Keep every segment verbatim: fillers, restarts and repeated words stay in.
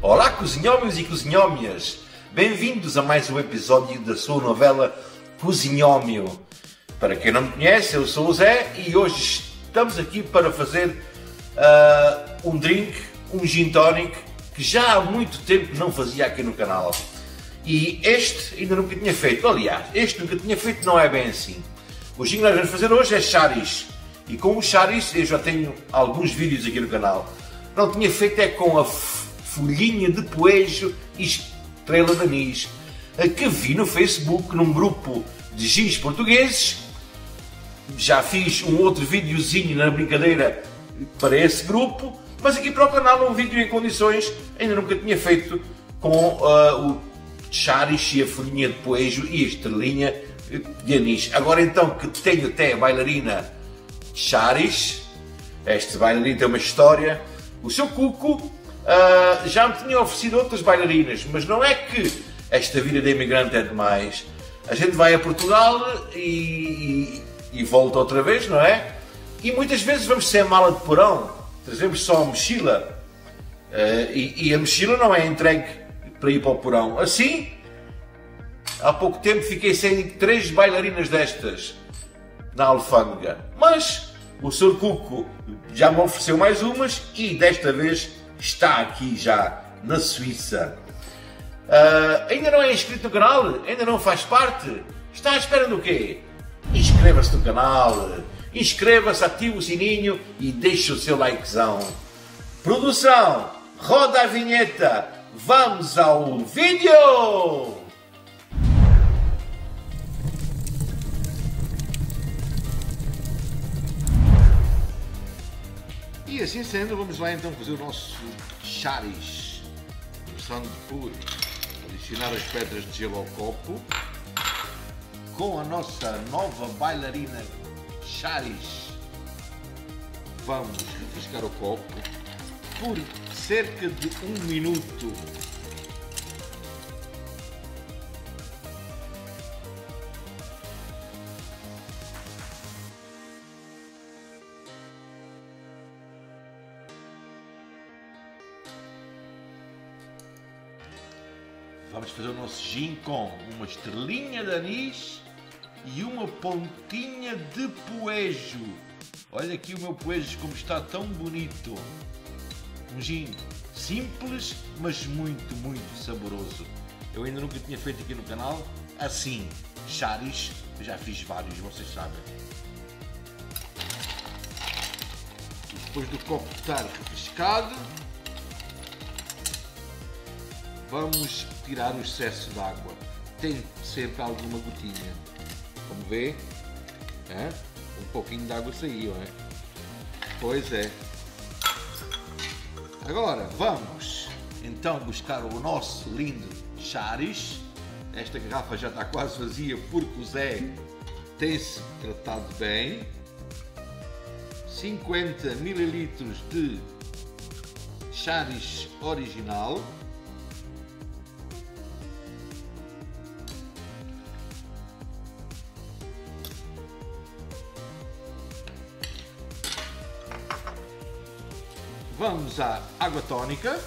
Olá cozinhómios e cozinhómias, bem-vindos a mais um episódio da sua novela Cozinhómio. Para quem não me conhece, eu sou o Zé e hoje estamos aqui para fazer uh, um drink, um gin tonic, que já há muito tempo não fazia aqui no canal. E este ainda nunca tinha feito, aliás, este nunca tinha feito, não é bem assim. O gin que nós vamos fazer hoje é charis. E com o charis eu já tenho alguns vídeos aqui no canal. Não tinha feito é com a folhinha de poejo e estrela de anis, que vi no Facebook, num grupo de gins portugueses. Já fiz um outro videozinho na brincadeira para esse grupo, mas aqui para o canal um vídeo em condições, ainda nunca tinha feito com uh, o charis e a folhinha de poejo e a estrelinha de anis. Agora então que tenho até a bailarina charis, este bailarino tem uma história. O seu Cuco uh, já me tinha oferecido outras bailarinas, mas não é que esta vida de imigrante é demais. A gente vai a Portugal e, e, e volta outra vez, não é? E muitas vezes vamos sem mala de porão, trazemos só a mochila uh, e, e a mochila não é entregue para ir para o porão. Assim, há pouco tempo fiquei sem três bailarinas destas na alfândega, mas o senhor Cuco já me ofereceu mais umas e desta vez está aqui já na Suíça. Uh, ainda não é inscrito no canal? Ainda não faz parte? Está à espera do quê? Inscreva-se no canal, inscreva-se, ative o sininho e deixe o seu likezão. Produção, roda a vinheta, vamos ao vídeo! E assim sendo, vamos lá então fazer o nosso charis. Começando por adicionar as pedras de gelo ao copo, com a nossa nova bailarina charis. Vamos refrescar o copo por cerca de um minuto. Vamos fazer o nosso gin com uma estrelinha de anis e uma pontinha de poejo. Olha aqui o meu poejo como está tão bonito. Um gin simples, mas muito, muito saboroso. Eu ainda nunca tinha feito aqui no canal assim, charis. Eu já fiz vários, vocês sabem. E depois do copo estar refrescado, vamos tirar o excesso de água. Tem sempre alguma gotinha. Como vê, é? Um pouquinho de água saiu, é? Pois é. Agora vamos então buscar o nosso lindo charis. Esta garrafa já está quase vazia porque o Zé tem-se tratado bem. cinquenta mililitros de charis original. Vamos à água tónica.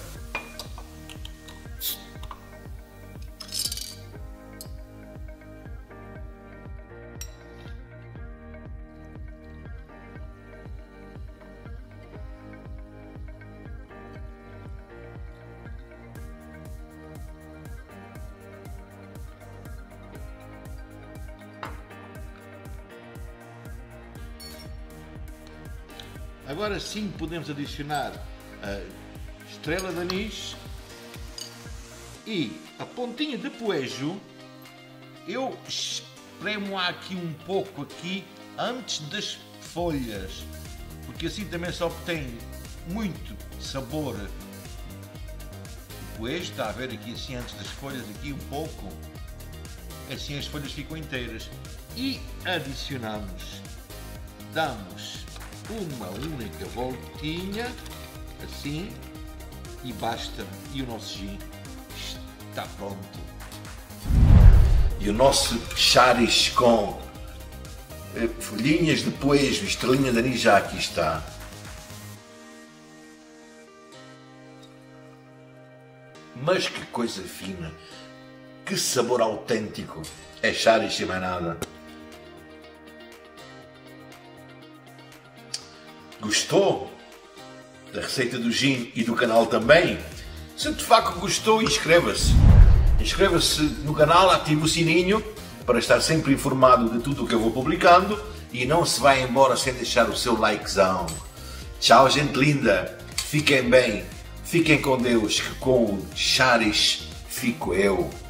Agora sim podemos adicionar a estrela de anis e a pontinha de poejo. Eu espremo aqui um pouco aqui antes das folhas, porque assim também só obtém muito sabor. O poejo está a ver aqui assim antes das folhas, aqui um pouco, assim as folhas ficam inteiras. E adicionamos, damos uma única voltinha, assim, e basta, e o nosso gin está pronto. E o nosso charis com folhinhas de poejo, estrelinha de anis já aqui está. Mas que coisa fina, que sabor autêntico, é charis e mais nada. Gostou da receita do gin e do canal também? Se de facto gostou, inscreva-se. Inscreva-se no canal, ative o sininho para estar sempre informado de tudo o que eu vou publicando e não se vai embora sem deixar o seu likezão. Tchau, gente linda. Fiquem bem. Fiquem com Deus, que com o charis fico eu.